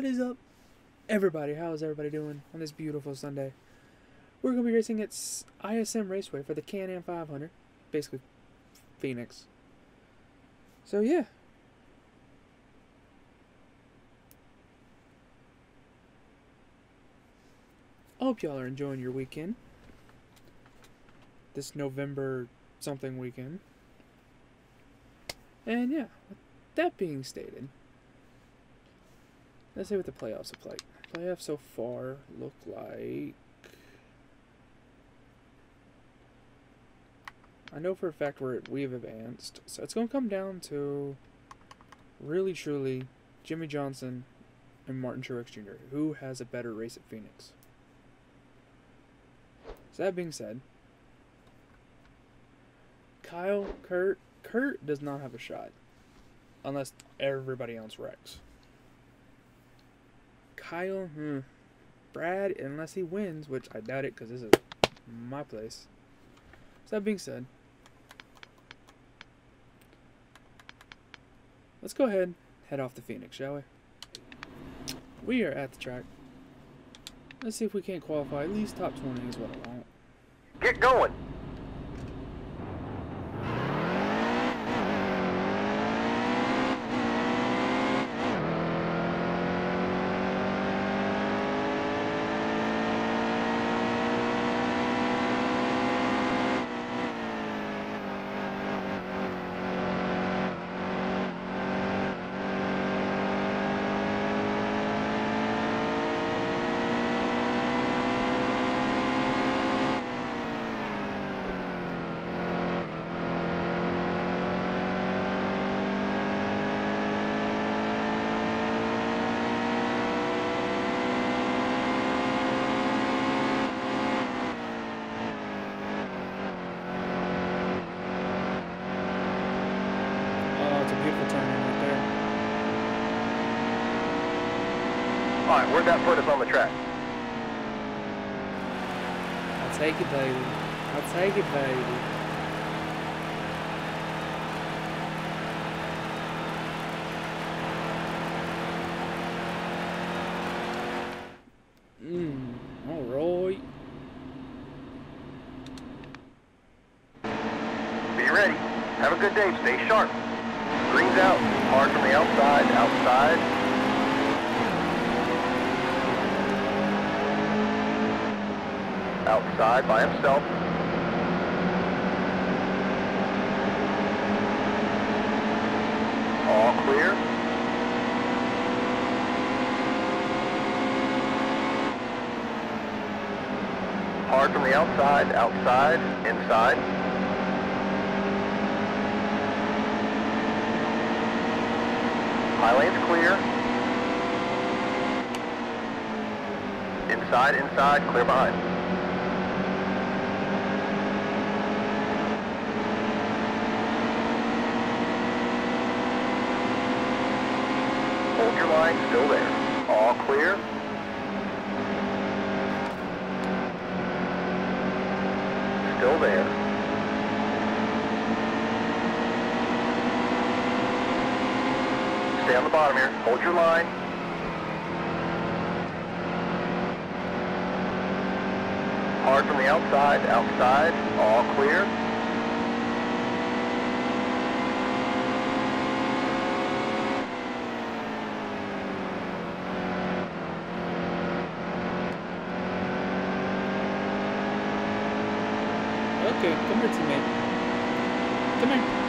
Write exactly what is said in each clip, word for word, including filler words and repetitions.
is up, everybody? How is everybody doing on this beautiful Sunday? We're going to be racing at I S M Raceway for the Can-Am five hundred, basically Phoenix. So yeah. I hope y'all are enjoying your weekend. This November something weekend. And yeah, with that being stated, let's see what the playoffs look like. Playoffs so far look like... I know for a fact we're, we've advanced. So it's going to come down to really truly Jimmie Johnson and Martin Truex Junior Who has a better race at Phoenix? So that being said, Kyle, Kurt, Kurt does not have a shot unless everybody else wrecks. Kyle, hmm, Brad, unless he wins, which I doubt it because this is my place. So that being said, let's go ahead and head off to Phoenix, shall we? We are at the track. Let's see if we can't qualify. At least top twenty is what I want. Get going. Alright, where'd that put us on the track? I'll take it, baby. I'll take it, baby. Mmm, alright. Be ready. Have a good day. Stay sharp. Green's out. Hard from the outside. Outside. Outside by himself. All clear. Hard from the outside, outside, inside. High lane's clear. Inside, inside, clear behind. Hold your line, still there. All clear. Still there. Stay on the bottom here. Hold your line. Hard from the outside, outside, all clear. Okay, come here, teammate. Come here.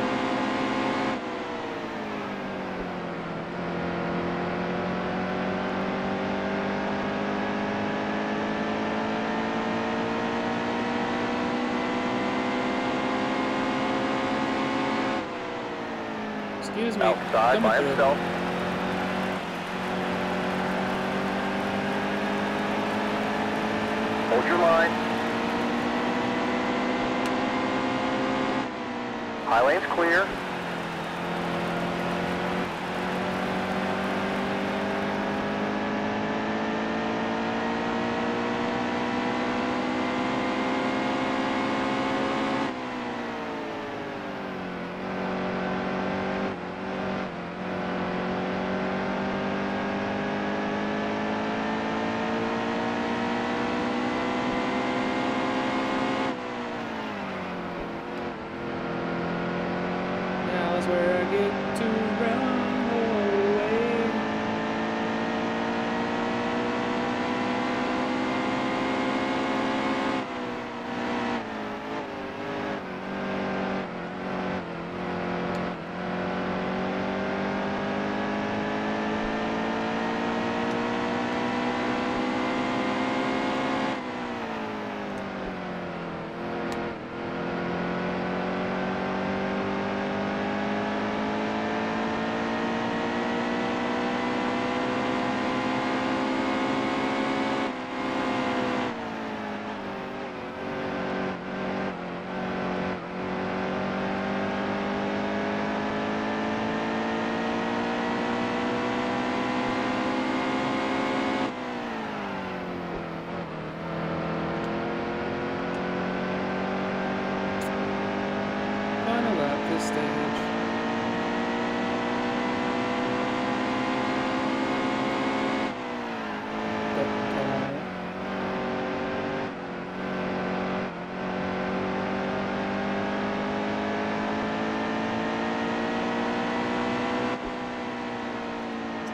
Excuse me. Outside by himself. Hold your line. High lane's clear.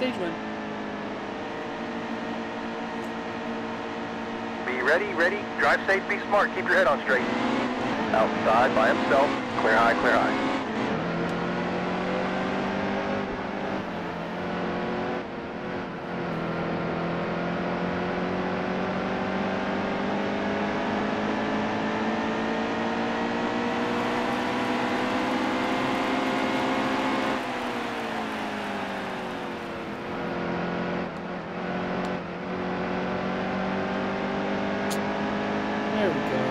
stage win. Be ready, ready. Drive safe, be smart. Keep your head on straight. Outside by himself. Clear high, clear high. There we go.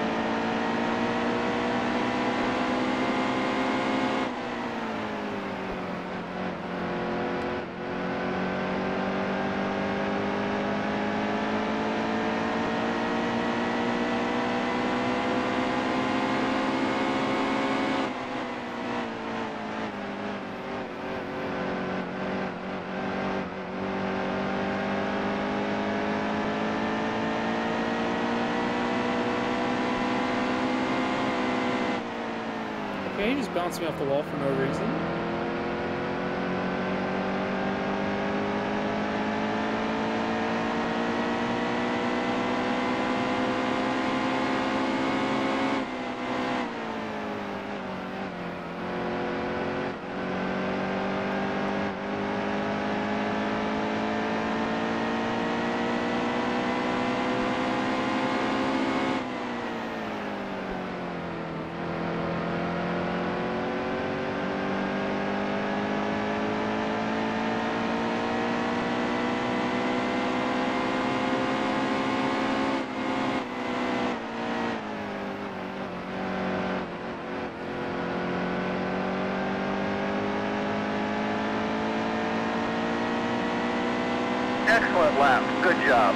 Okay, he just bounced me off the wall for no reason. Excellent lap. Good job.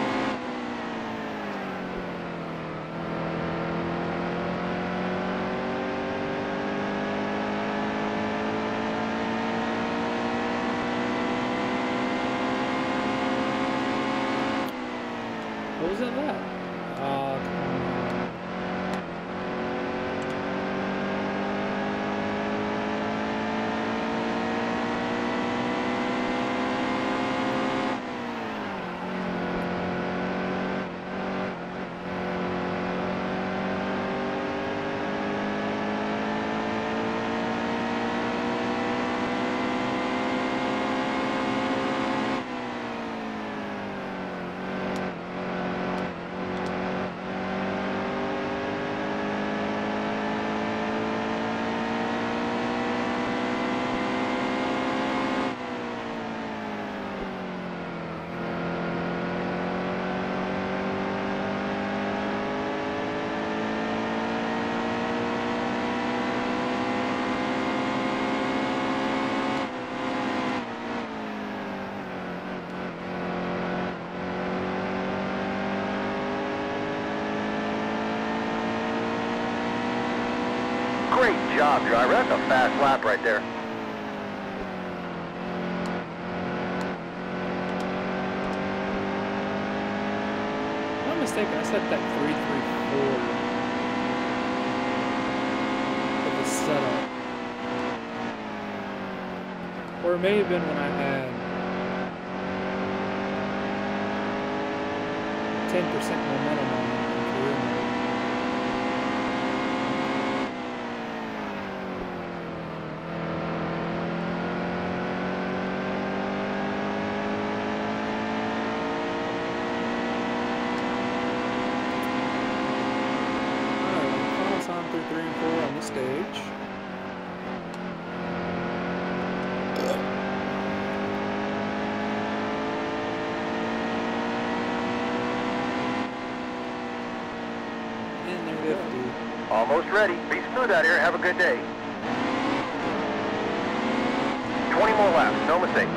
What was that lap? Oh, come on. Great job, driver. That's a fast lap right there. If I'm not mistaken, I set that three three four for the setup. Or it may have been when I had ten percent momentum on my career mode. Three and four on the stage. And they're fifty. Almost ready. Be smooth out here. Have a good day. twenty more laps. No mistakes.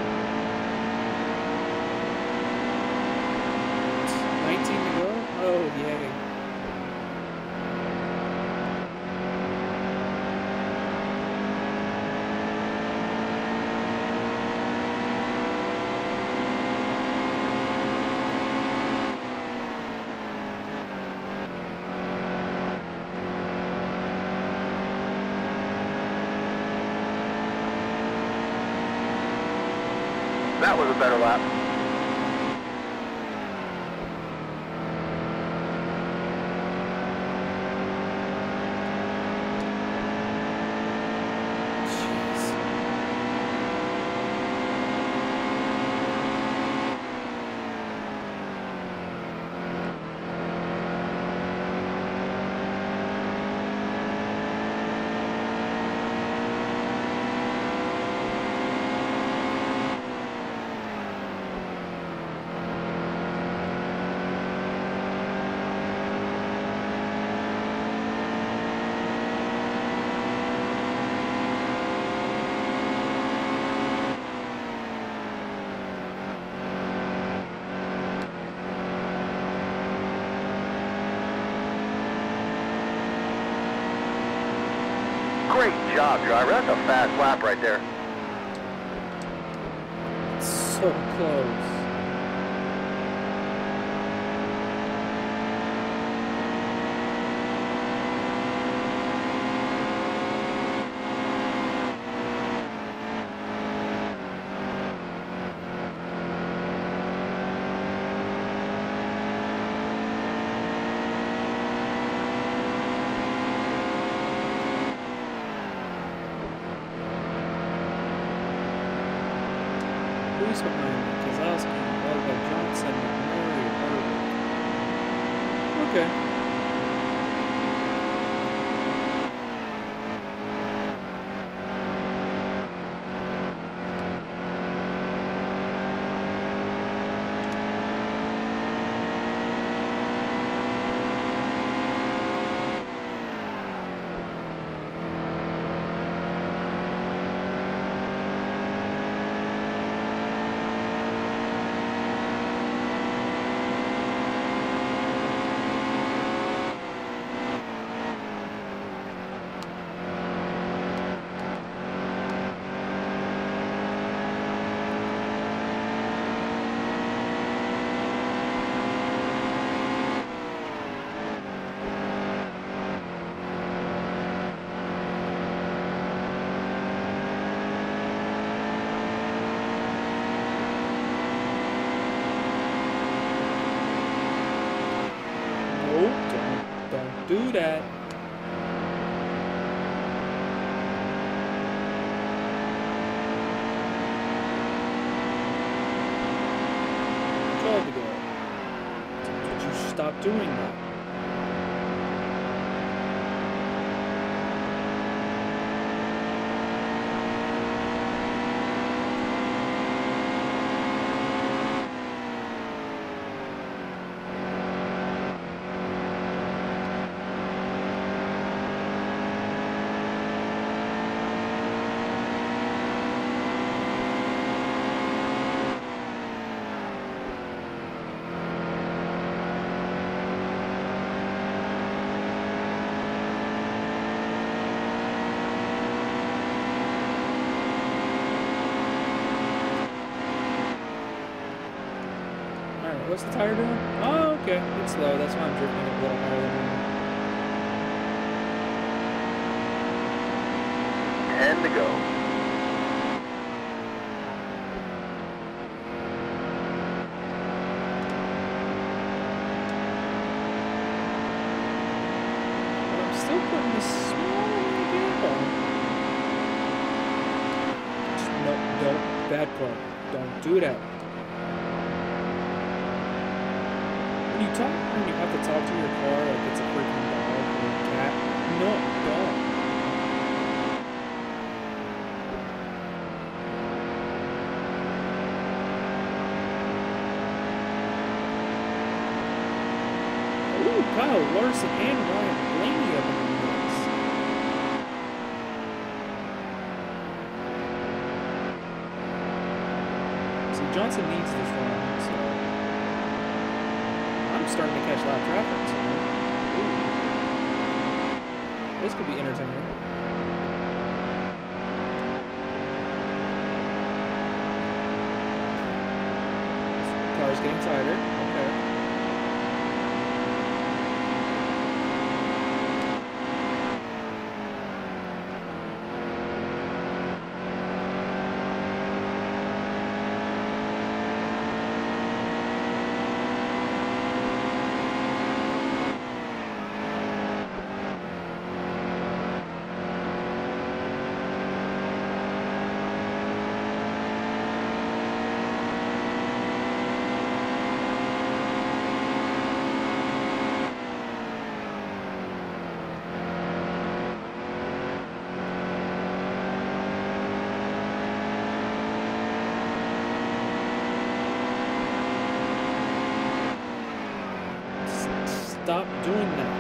nineteen to go? Oh. That was a better lap. Great job, driver. That's a fast lap right there. So close. Who's behind me? Kozlowski, Volvo, Johnson, McMurray, Harvick. Okay. Do that. twelve to go. Would you stop doing that? What's the tire doing? Oh, okay. It's slow. That's why I'm drifting a little higher than normal. ten to go. But I'm still putting a small little gap on. Just no, don't. Bad part. Don't do that. When you talk, when you have to talk to your car like it's a freaking dog or a cat, no, don't. Ooh, Kyle Larson and Ryan Blaney up in the mix. See, Johnson needs this one, so I'm starting to catch lap traffic, so ooh. This could be entertaining. Car's getting tighter. Okay. Stop doing that.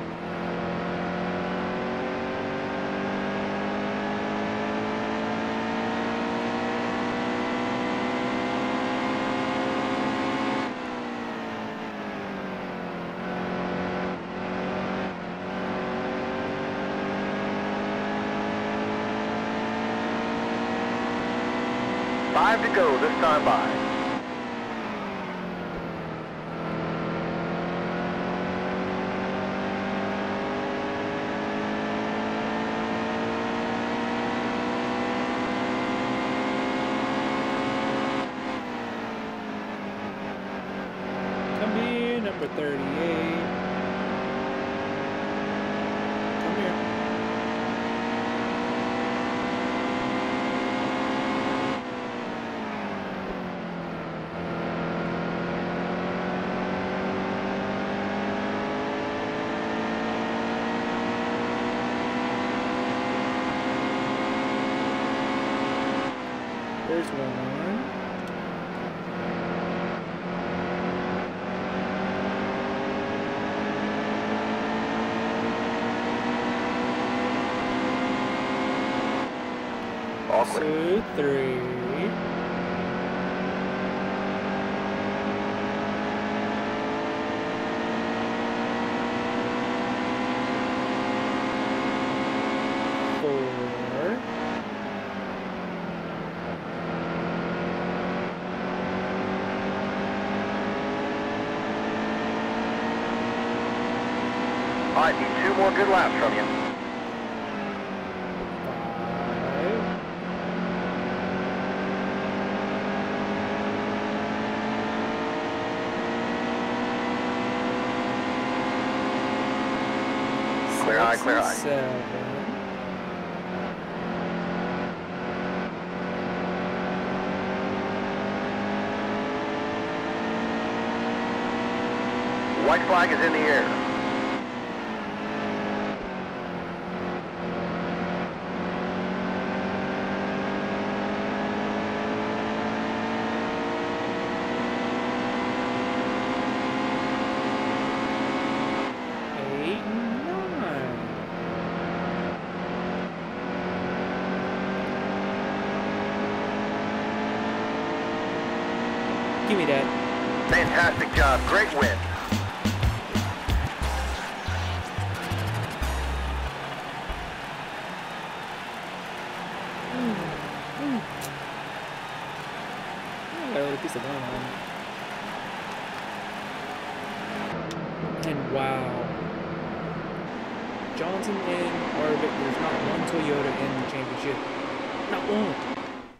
Five to go this time by. Come here, number thirty-eight. Come here. There's one. All clear. Two, three. Four. I need two more good laps from you. Clear high, clear high. Seven. White flag is in the air. Eight, nine. Give me that. Fantastic job. Great win. I got a little piece of wine on. And wow. Johnson and Harvick, there's not one Toyota in the championship. Not one.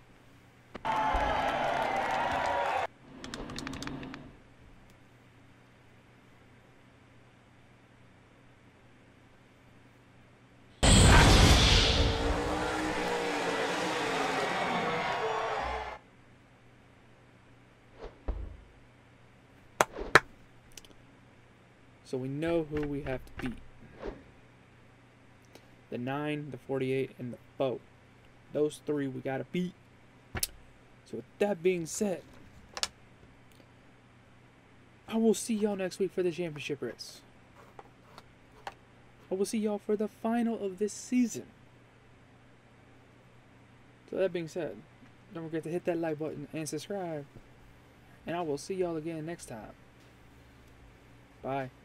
So we know who we have to beat. The nine, the forty-eight, and the four. Those three we gotta beat. So with that being said, I will see y'all next week for the championship race. I will see y'all for the final of this season. So that being said, don't forget to hit that like button and subscribe. And I will see y'all again next time. Bye.